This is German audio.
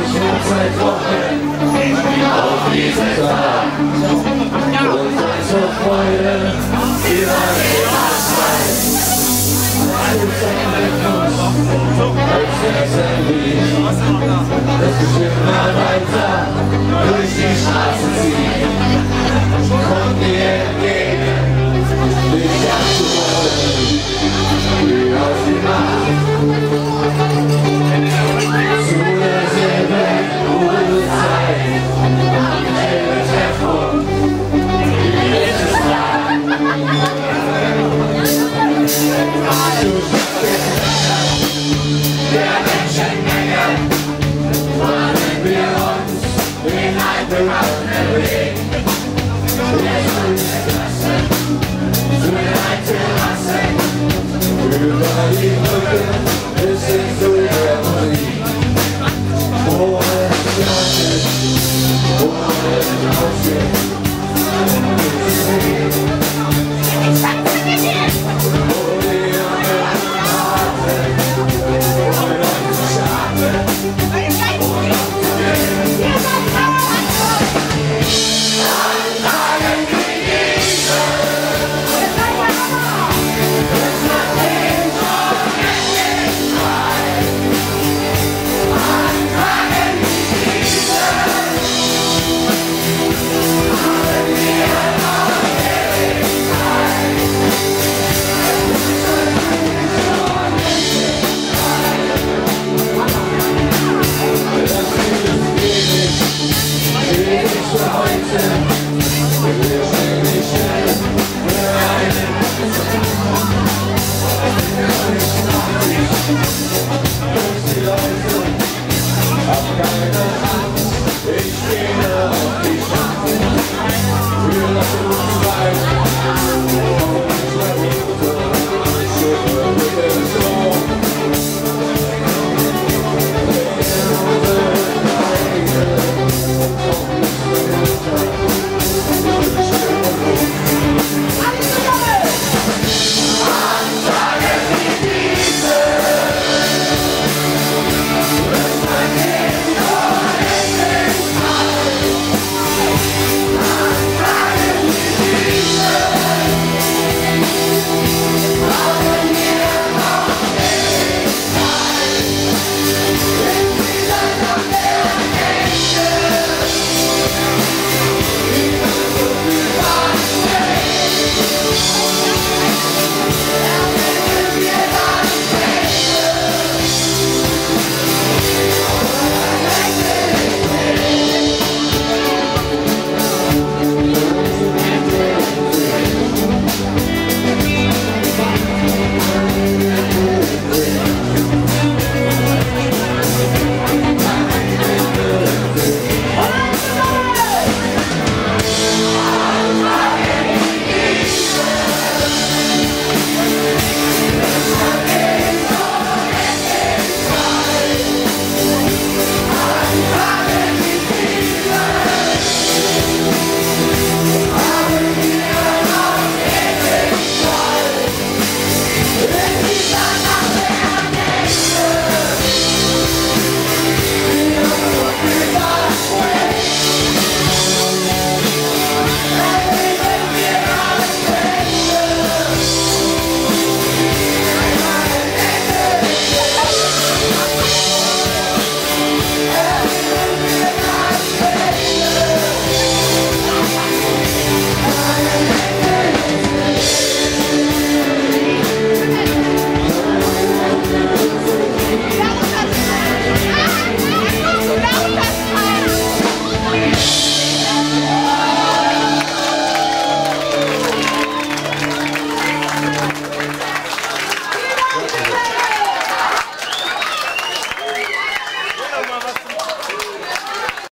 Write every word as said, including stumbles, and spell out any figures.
durch Hochzeitwochen auf diesen Tag. Und unsere Freude, die war immer frei. Alles Genuss, als wäre ein Lied, das ich immer weiter durch die Straße zieht. Kommt mir entgegen, dich abzuholen, wie aus die Macht. Zu derselben Uhrzeit, selbe Tempo, wie letztes Jahr. Der Menschenmenge wollen wir uns in ein bewaffnet Weg. Der grüne Klasse zu den Terrassen, über die Brücke bis hin zu der Musik. Ohne Glanz, ohne Aussicht,